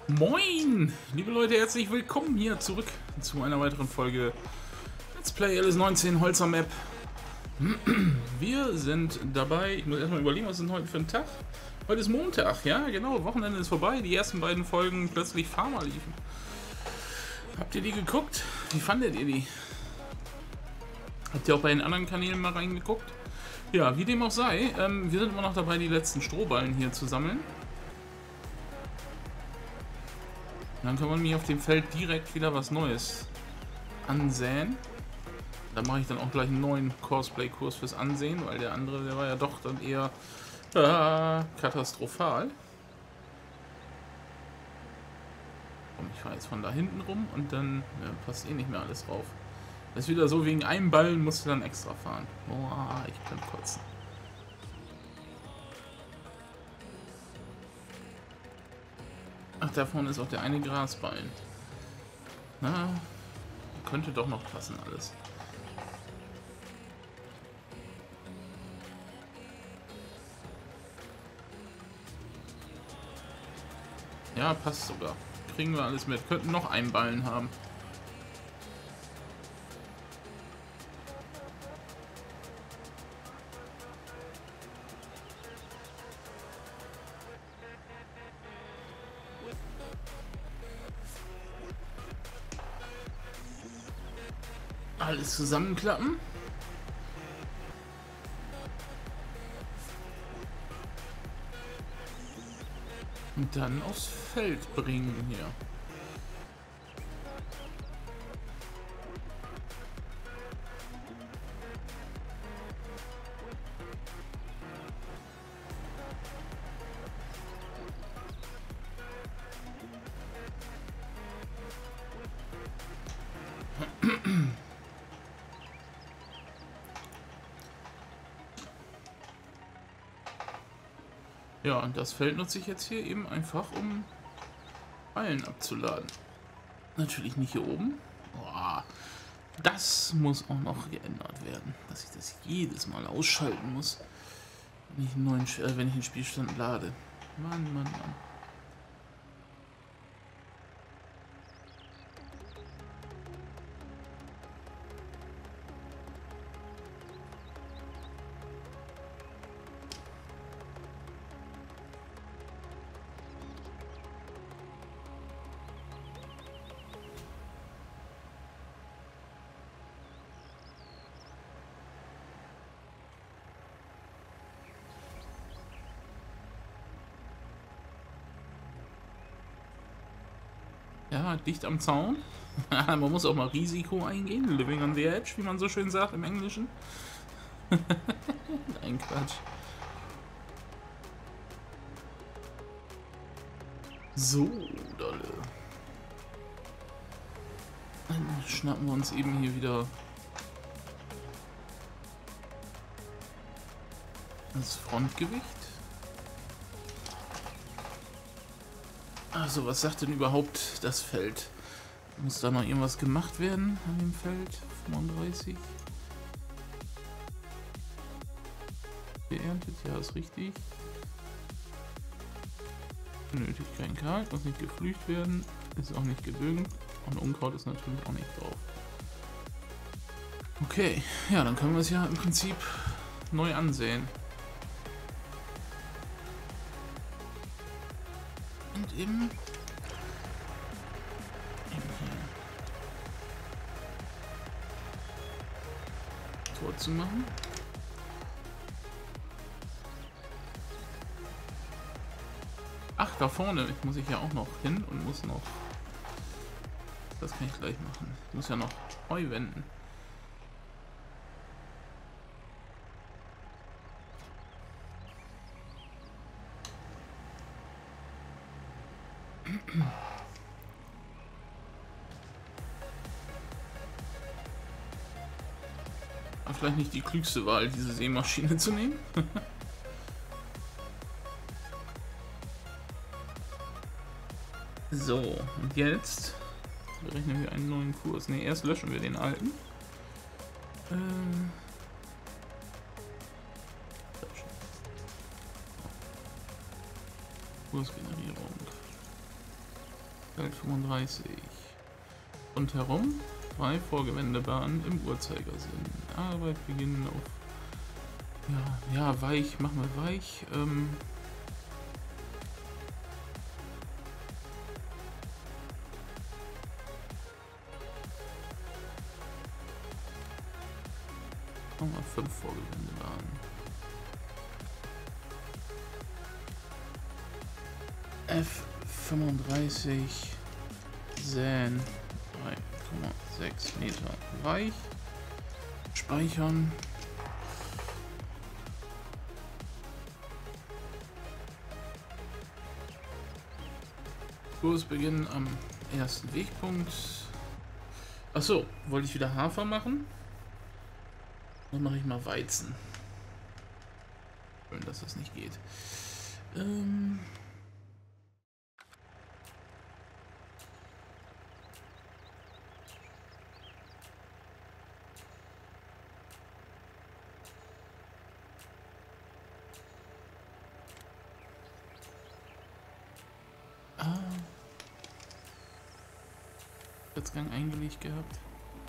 Moin, liebe Leute, herzlich willkommen hier zurück zu einer weiteren Folge Let's Play LS19 Holzer Map. Wir sind dabei, ich muss erstmal überlegen, was ist denn heute für ein Tag? Heute ist Montag, ja genau, Wochenende ist vorbei, die ersten beiden Folgen plötzlich Farmer liefen. Habt ihr die geguckt? Wie fandet ihr die? Habt ihr auch bei den anderen Kanälen mal reingeguckt? Ja, wie dem auch sei, wir sind immer noch dabei, die letzten Strohballen hier zu sammeln. Dann kann man mir auf dem Feld direkt wieder was Neues ansäen. Da mache ich dann auch gleich einen neuen Cosplay-Kurs fürs Ansehen, weil der andere, der war ja doch dann eher katastrophal. Und ich fahre jetzt von da hinten rum und dann passt eh nicht mehr alles drauf. Das ist wieder so, wegen einem Ballen musst du dann extra fahren. Boah, ich kann kotzen. Ach, da vorne ist auch der eine Grasballen. Na, könnte doch noch passen alles. Ja, passt sogar. Kriegen wir alles mit. Könnten noch einen Ballen haben. Alles zusammenklappen. Und dann aufs Feld bringen hier. Ja, und das Feld nutze ich jetzt hier eben einfach, um Ballen abzuladen. Natürlich nicht hier oben. Boah, das muss auch noch geändert werden, dass ich das jedes Mal ausschalten muss, wenn ich wenn ich einen Spielstand lade. Mann, Mann, Mann. Ja, dicht am Zaun. Man muss auch mal Risiko eingehen. Living on the edge, wie man so schön sagt im Englischen. Nein, Quatsch. So, dolle. Dann schnappen wir uns eben hier wieder das Frontgewicht. Also, was sagt denn überhaupt das Feld? Muss da noch irgendwas gemacht werden an dem Feld? 35. Geerntet, ja, ist richtig. Benötigt kein Kalk, muss nicht gepflügt werden, ist auch nicht gedüngt und Unkraut ist natürlich auch nicht drauf. Okay, ja, dann können wir es ja im Prinzip neu ansehen. Und eben hier Tor zu machen. Ach, da vorne muss ich ja auch noch hin und muss noch... Das kann ich gleich machen. Ich muss ja noch Heu wenden. Aber vielleicht nicht die klügste Wahl, diese Sämaschine zu nehmen. So, und jetzt berechnen wir einen neuen Kurs. Ne, erst löschen wir den alten. Kursgenerierung. Feld 35. Und herum 2 Vorgewendebahnen im Uhrzeigersinn. Arbeit beginnen auf... Ja, weich, machen wir weich. Machen wir 5 Vorgewendebahnen. F35 säen 3,6 Meter weich. Speichern. Kurs beginnen am ersten Wegpunkt. Achso, wollte ich wieder Hafer machen? Dann mache ich mal Weizen. Schön, dass das nicht geht. Gang eingelegt gehabt.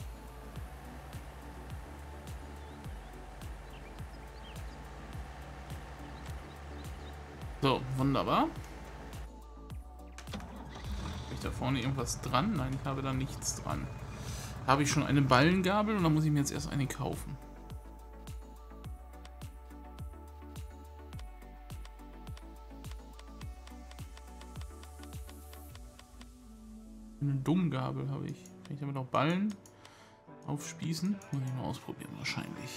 So, wunderbar. Habe ich da vorne irgendwas dran? Nein, ich habe da nichts dran. Habe ich schon eine Ballengabel oder muss ich mir jetzt erst eine kaufen? Eine Dummgabel habe ich. Kann ich damit auch Ballen aufspießen? Muss ich mal ausprobieren wahrscheinlich.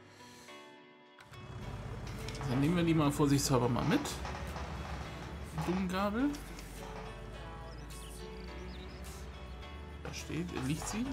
Dann nehmen wir die mal vorsichtshalber mal mit. Die Dummgabel. Da liegt sie.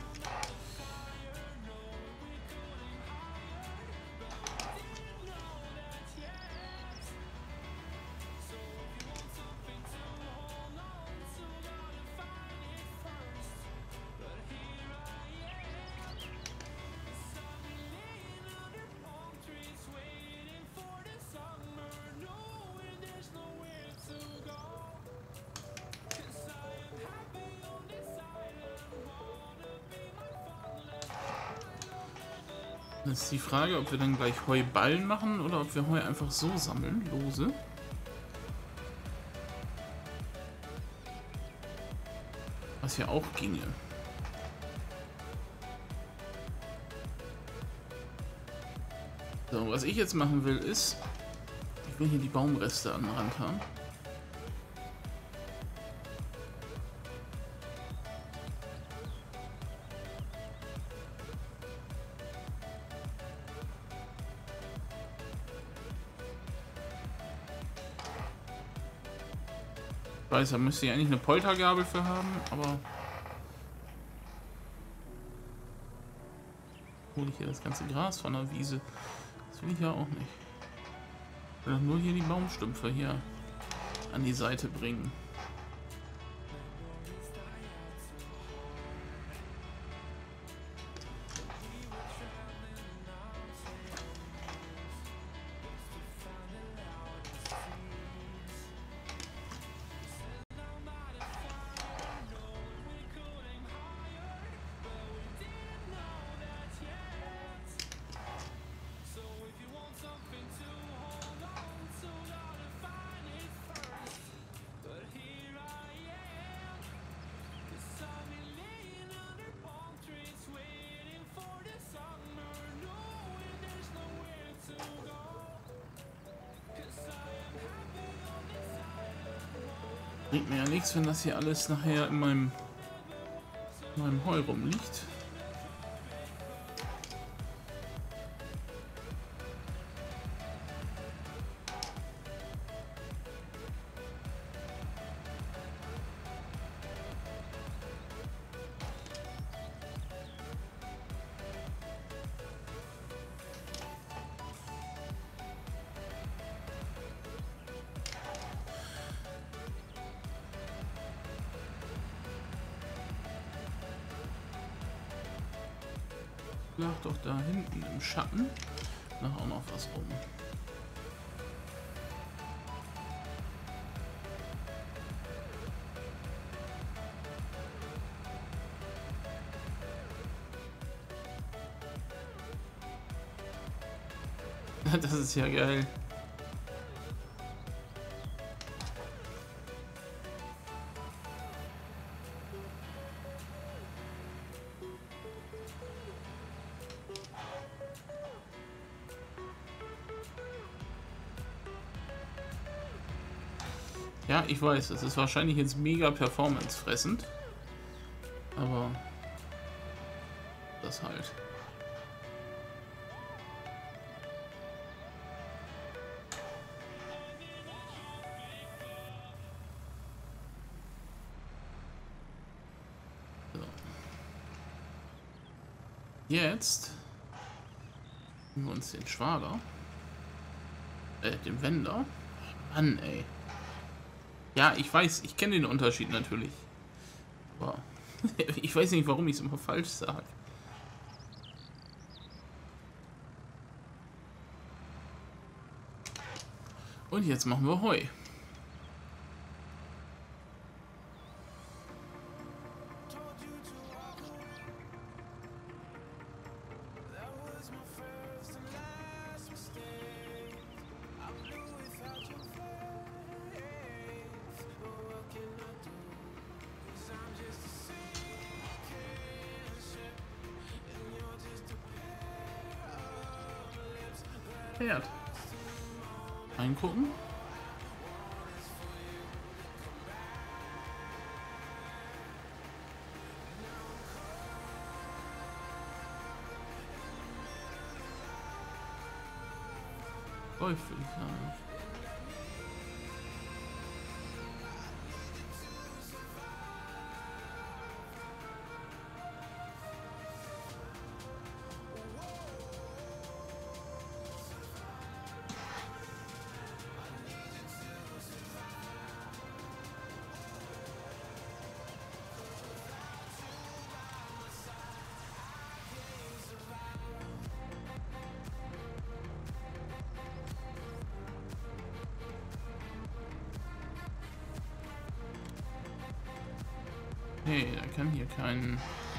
Das ist die Frage, ob wir dann gleich Heuballen machen oder ob wir Heu einfach so sammeln, lose. Was ja auch ginge. So, was ich jetzt machen will ist, ich will hier die Baumreste am Rand haben. Ich weiß, da müsste ich eigentlich eine Poltergabel für haben, aber hole ich hier das ganze Gras von der Wiese. Das will ich ja auch nicht. Ich will doch nur hier die Baumstümpfe hier an die Seite bringen. Bringt mir ja nichts, wenn das hier alles nachher in meinem Heu rumliegt. Lag doch da hinten im Schatten noch auch noch was rum. Das ist ja geil. Ja, ich weiß, es ist wahrscheinlich jetzt mega Performance fressend. Aber das halt. So. Jetzt nehmen wir uns den Schwager. Den Wender. Mann, ey. Ja, ich weiß, ich kenne den Unterschied natürlich. Aber ich weiß nicht, warum ich es immer falsch sage. Und jetzt machen wir Heu. Pferd. Reingucken. Läuft, würde ich sagen. Hey, er kann hier keinen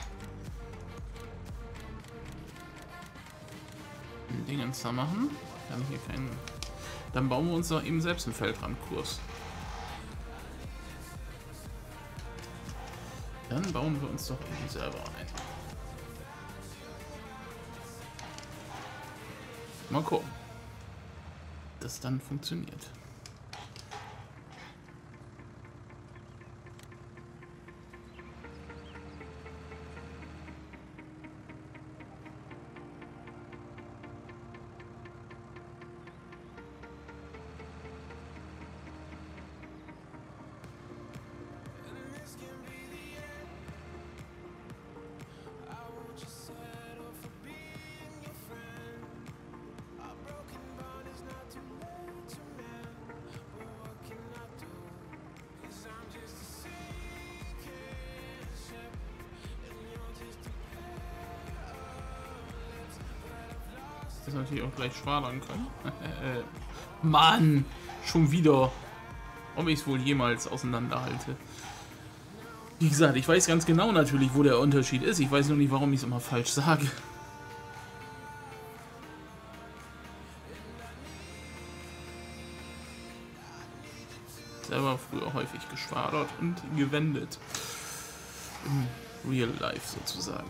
Dingens da machen. Kann hier keinen. Dann bauen wir uns doch eben selbst einen Feldrandkurs. Dann bauen wir uns doch eben selber ein. Mal gucken, dass das dann funktioniert. Das natürlich auch gleich schwadern können. Mann! Schon wieder. Ob ich es wohl jemals auseinanderhalte. Wie gesagt, ich weiß ganz genau natürlich, wo der Unterschied ist. Ich weiß nur nicht, warum ich es immer falsch sage. Selber früher häufig geschwadert und gewendet. Im Real Life sozusagen.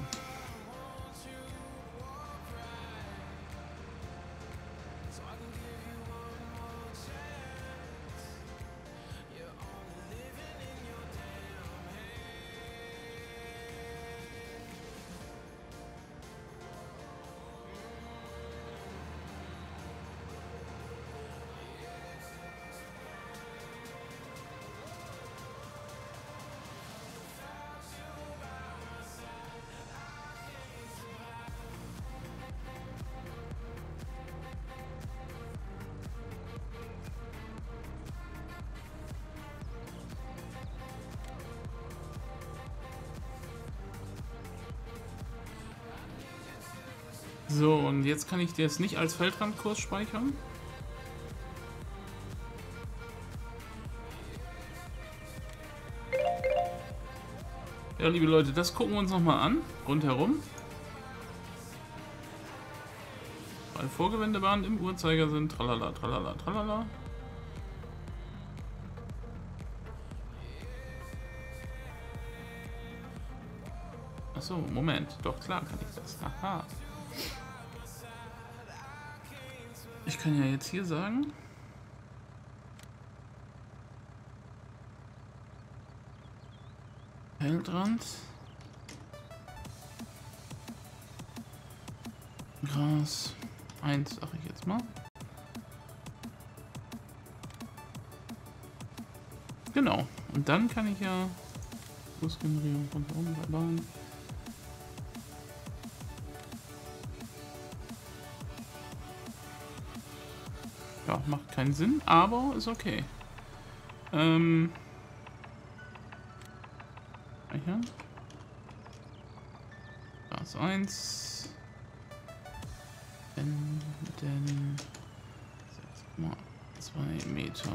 So, und jetzt kann ich das nicht als Feldrandkurs speichern. Ja, liebe Leute, das gucken wir uns nochmal an, rundherum. Vorgewendebahnen im Uhrzeigersinn. Tralala, tralala, tralala. Achso, Moment. Doch, klar kann ich das. Aha. Ich kann ja jetzt hier sagen... Feldrand. Gras 1, sag ich jetzt mal. Genau. Und dann kann ich ja Busgenerierung von oben bei Bahn. Ja, macht keinen Sinn, aber ist okay. Gras 1. Denn 6,2 Meter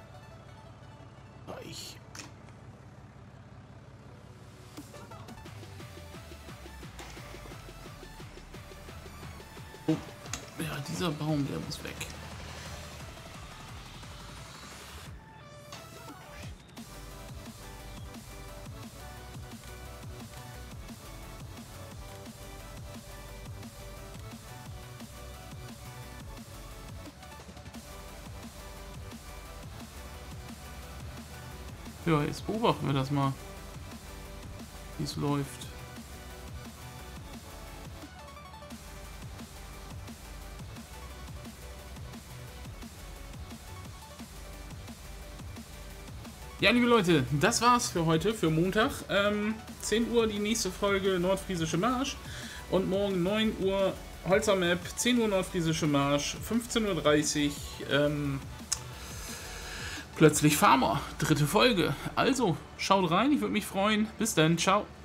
reich. Oh, ja, dieser Baum, der muss weg. Ja, jetzt beobachten wir das mal, wie es läuft. Ja, liebe Leute, das war's für heute, für Montag. 10 Uhr die nächste Folge Nordfriesische Marsch und morgen 9 Uhr Holzer Map, 10 Uhr Nordfriesische Marsch, 15:30 Uhr Plötzlich Farmer, 3. Folge. Also, schaut rein, ich würde mich freuen. Bis dann, ciao.